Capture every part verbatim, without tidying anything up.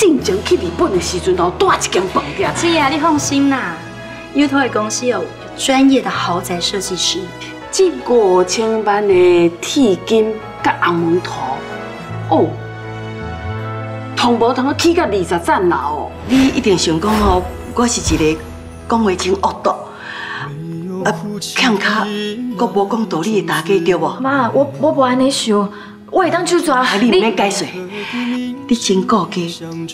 进前去日本的时阵哦，带一间饭店。 姐啊，你放心啦，优托的公司有专业的豪宅设计师。 这五千万的铁金甲红门图，哦，通无通起到二十层楼哦。 你一定想讲哦，我是一个讲话真恶毒，啊，欠卡阁无讲道理的大家对无？ 妈，我我无安尼想，我会当手抓。 啊，你唔免解释，你真顾家，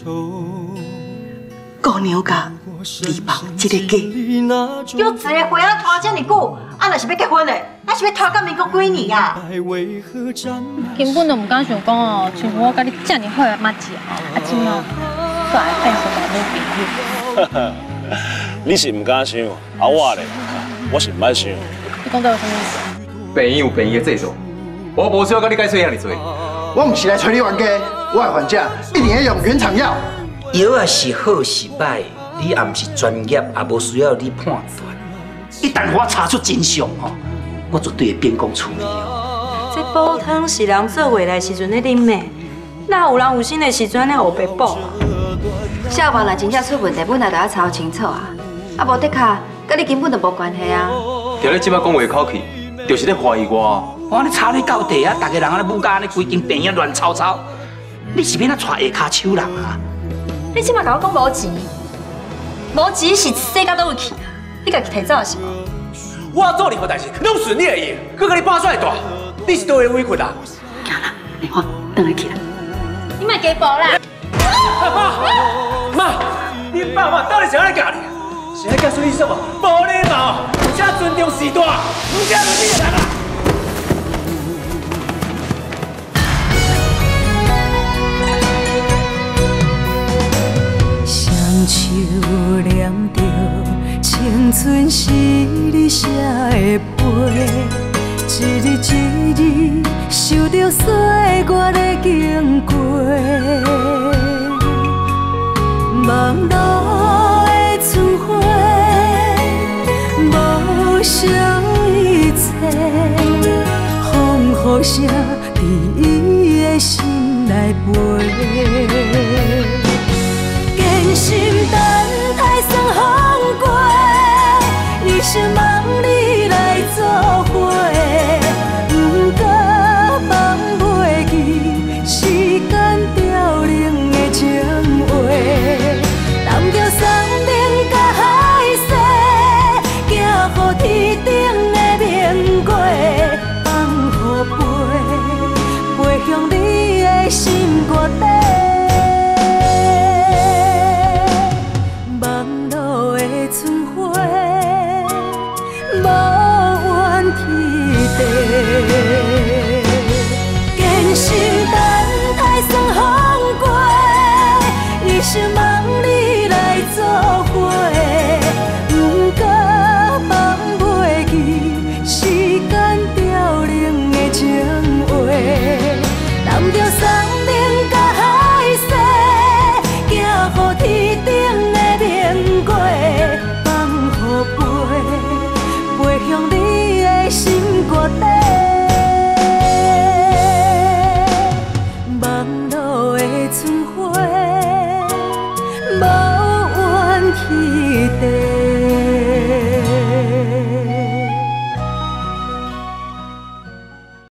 顾娘家。 离房这个家， 有一个花啊拖这么久，啊，若是要结婚的，那是要拖到民国几年啊？ 根本就唔敢想讲哦，像我甲你这么好的妈姐哦，啊，今哦，煞会变成男女朋友。 你是唔敢想，啊我咧，我是唔爱想。 你讲到有什么意思？ 朋友朋友的制度，我无需要甲你解释遐尼多。 我唔是来找你冤家，我的患者一定要用原厂药。 药啊是好是歹。 你也不是专业，也无需要你判断。一旦我查出真相吼，我绝对会变公处理哦。 这煲汤是人做回来时阵咧啉的，哪有人有心的时阵咧学白补啊？ 小王若真正出问题，本来就要查清楚啊，啊无的确，甲你根本就无关系啊。 听你即摆讲话口气，就是咧怀疑我。 我咧查你到底啊，大家人安尼母家安尼规间病院乱吵吵，你是要哪带下骹手人啊？ 你即摆甲我讲无钱。 无钱是世界都会去啊！你家己提早是无？ 我做任何代志拢顺你的意，佮甲你搬出来大，你是对我委屈啊？ 行啦，你看，等下去啦。 你莫加步啦！ 妈，妈，你爸妈到底是安尼教你？是爱教孙医生无？无礼貌，而且尊重时代，唔惊你的人啊！ 手念着青春是你写的碑，一日一日受着岁月的经过，忙碌的春花，无想一切，风雨声伫伊的心。